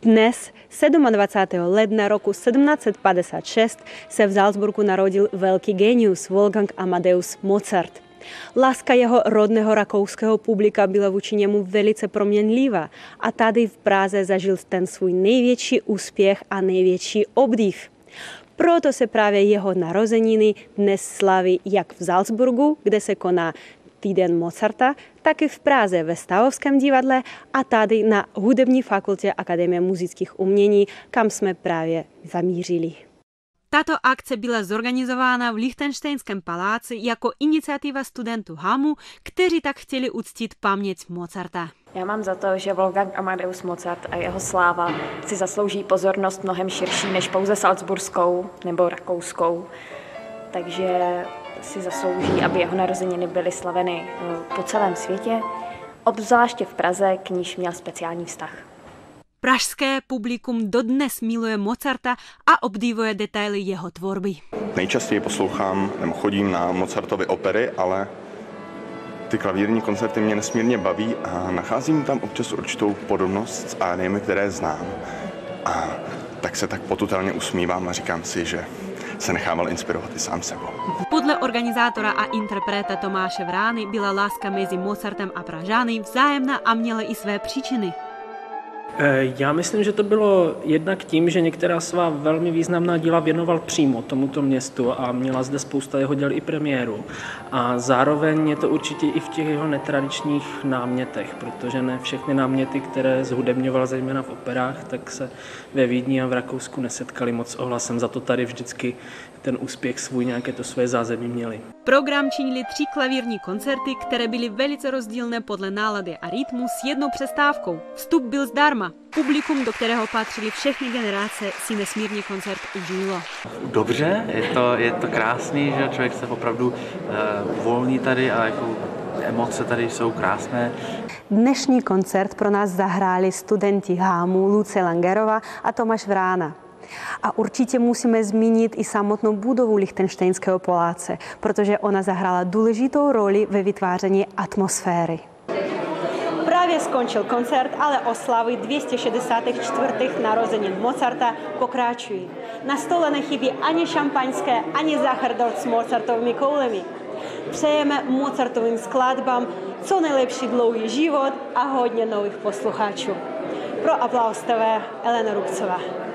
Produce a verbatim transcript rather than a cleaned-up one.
Dnes, dvacátého sedmého ledna roku sedmnáct padesát šest, se v Salzburgu narodil velký génius Wolfgang Amadeus Mozart. Láska jeho rodného rakouského publika byla vůči němu velice proměnlivá a tady v Praze zažil ten svůj největší úspěch a největší obdiv. Proto se právě jeho narozeniny dnes slaví jak v Salzburgu, kde se koná Týden Mozarta, tak i v Praze ve Stavovském divadle a tady na Hudební fakultě Akademie muzických umění, kam jsme právě zamířili. Tato akce byla zorganizována v Lichtenštejnském paláci jako iniciativa studentů Hamu, kteří tak chtěli uctít paměť Mozarta. Já mám za to, že Wolfgang Amadeus Mozart a jeho sláva si zaslouží pozornost mnohem širší než pouze salzburskou nebo rakouskou. Takže si zaslouží, aby jeho narozeniny byly slaveny po celém světě, obzvláště v Praze, k níž měl speciální vztah. Pražské publikum dodnes miluje Mozarta a obdivuje detaily jeho tvorby. Nejčastěji poslouchám nebo chodím na Mozartovy opery, ale ty klavírní koncerty mě nesmírně baví a nacházím tam občas určitou podobnost s áriemi, které znám. A tak se tak potutelně usmívám a říkám si, že se nechával inspirovat i sám sebou. Podle organizátora a interpreta Tomáše Vrány byla láska mezi Mozartem a Pražany vzájemná a měla i své příčiny. Já myslím, že to bylo jednak tím, že některá svá velmi významná díla věnoval přímo tomuto městu a měla zde spousta jeho děl i premiéru. A zároveň je to určitě i v těch jeho netradičních námětech, protože ne všechny náměty, které zhudebňoval zejména v operách, tak se ve Vídni a v Rakousku nesetkali moc s ohlasem. Za to tady vždycky ten úspěch svůj nějaké to své zázemí měli. Program činili tři klavírní koncerty, které byly velice rozdílné podle nálady a rytmu s jednou přestávkou. Vstup byl zdarma. Publikum, do kterého patřili všechny generace, si nesmírně koncert užilo. Dobře, je to, je to krásný, že člověk se opravdu uh, volný tady a jako emoce tady jsou krásné. Dnešní koncert pro nás zahráli studenti Hamu Luce Langerova a Tomáš Vrána. A určitě musíme zmínit i samotnou budovu Lichtenštejnského paláce, protože ona zahrála důležitou roli ve vytváření atmosféry. Právě skončil koncert, ale oslavy dvě stě šedesát čtyři narozenin Mozarta pokračují. Na stole nechybí ani šampaňské, ani záchrdort s Mozartovými koulemi. Přejeme Mozartovým skladbám co nejlepší dlouhý život a hodně nových posluchačů. Pro Aplaus T V Elena Rubcová.